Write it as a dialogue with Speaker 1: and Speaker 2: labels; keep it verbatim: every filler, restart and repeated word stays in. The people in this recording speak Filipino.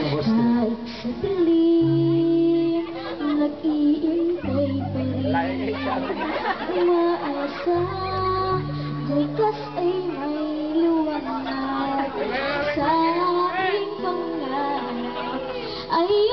Speaker 1: Kahit sa dilim, nag-iintay pa rin. Umaasa, bukas ay may liwanag. Sa aking pangarap ay